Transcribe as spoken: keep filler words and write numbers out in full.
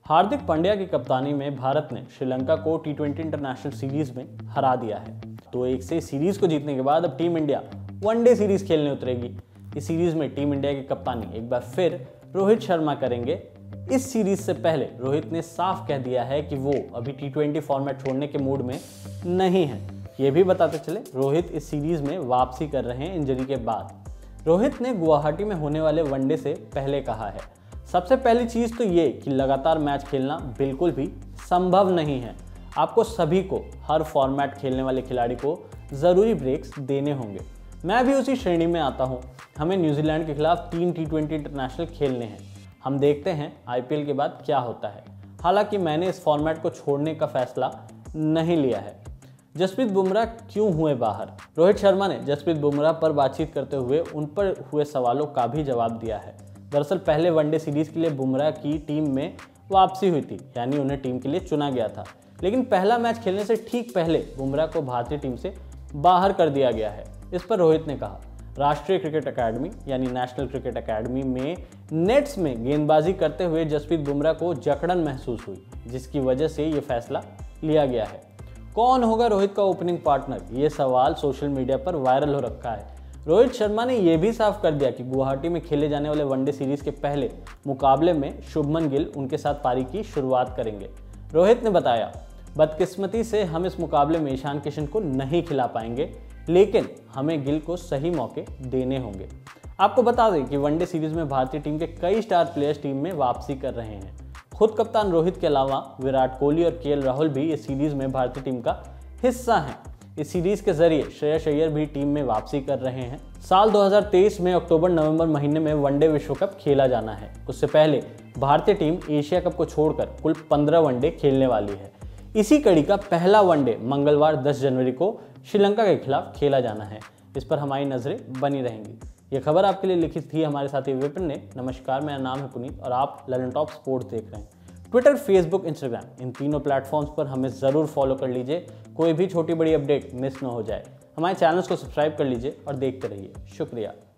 हार्दिक पांड्या की कप्तानी में भारत ने श्रीलंका को टी ट्वेंटी इंटरनेशनल सीरीज में हरा दिया है। तो एक से सीरीज को जीतने के बाद अब टीम इंडिया वनडे सीरीज खेलने उतरेगी। इस सीरीज में टीम इंडिया की कप्तानी एक बार फिर रोहित शर्मा करेंगे। इस सीरीज से पहले रोहित ने साफ कह दिया है कि वो अभी टी ट्वेंटी फॉर्मेट छोड़ने के मूड में नहीं है। ये भी बताते चले रोहित इस सीरीज में वापसी कर रहे हैं इंजरी के बाद। रोहित ने गुवाहाटी में होने वाले वनडे से पहले कहा है, सबसे पहली चीज़ तो ये कि लगातार मैच खेलना बिल्कुल भी संभव नहीं है। आपको सभी को हर फॉर्मेट खेलने वाले खिलाड़ी को ज़रूरी ब्रेक्स देने होंगे। मैं भी उसी श्रेणी में आता हूँ। हमें न्यूजीलैंड के खिलाफ तीन टी ट्वेंटी इंटरनेशनल खेलने हैं। हम देखते हैं आईपीएल के बाद क्या होता है। हालांकि मैंने इस फॉर्मेट को छोड़ने का फैसला नहीं लिया है। जसप्रीत बुमराह क्यों हुए बाहर? रोहित शर्मा ने जसप्रीत बुमराह पर बातचीत करते हुए उन पर हुए सवालों का भी जवाब दिया है। दरअसल पहले वनडे सीरीज के लिए बुमराह की टीम में वापसी हुई थी, यानी उन्हें टीम के लिए चुना गया था। लेकिन पहला मैच खेलने से ठीक पहले बुमराह को भारतीय टीम से बाहर कर दिया गया है। इस पर रोहित ने कहा, राष्ट्रीय क्रिकेट अकादमी यानी नेशनल क्रिकेट अकादमी में नेट्स में गेंदबाजी करते हुए जसप्रीत बुमराह को जकड़न महसूस हुई, जिसकी वजह से ये फैसला लिया गया है। कौन होगा रोहित का ओपनिंग पार्टनर? ये सवाल सोशल मीडिया पर वायरल हो रखा है। रोहित शर्मा ने यह भी साफ कर दिया कि गुवाहाटी में खेले जाने वाले वनडे सीरीज के पहले मुकाबले में शुभमन गिल उनके साथ पारी की शुरुआत करेंगे। रोहित ने बताया, बदकिस्मती से हम इस मुकाबले में ईशान किशन को नहीं खिला पाएंगे, लेकिन हमें गिल को सही मौके देने होंगे। आपको बता दें कि वनडे सीरीज में भारतीय टीम के कई स्टार प्लेयर्स टीम में वापसी कर रहे हैं। खुद कप्तान रोहित के अलावा विराट कोहली और के एल राहुल भी इस सीरीज में भारतीय टीम का हिस्सा हैं। इस सीरीज के जरिए श्रेयस अय्यर भी टीम में वापसी कर रहे हैं। साल दो हज़ार तेईस में अक्टूबर नवंबर महीने में वनडे विश्व कप खेला जाना है। उससे पहले भारतीय टीम एशिया कप को छोड़कर कुल पंद्रह वनडे खेलने वाली है। इसी कड़ी का पहला वनडे मंगलवार दस जनवरी को श्रीलंका के खिलाफ खेला जाना है। इस पर हमारी नजरें बनी रहेंगी। यह खबर आपके लिए लिखी थी हमारे साथी विपिन ने। नमस्कार, मेरा नाम है पुनीत और आप ललन टॉप स्पोर्ट्स देख रहे हैं। ट्विटर, फेसबुक, इंस्टाग्राम इन तीनों प्लेटफॉर्म्स पर हमें ज़रूर फॉलो कर लीजिए। कोई भी छोटी बड़ी अपडेट मिस ना हो जाए। हमारे चैनल्स को सब्सक्राइब कर लीजिए और देखते रहिए। शुक्रिया।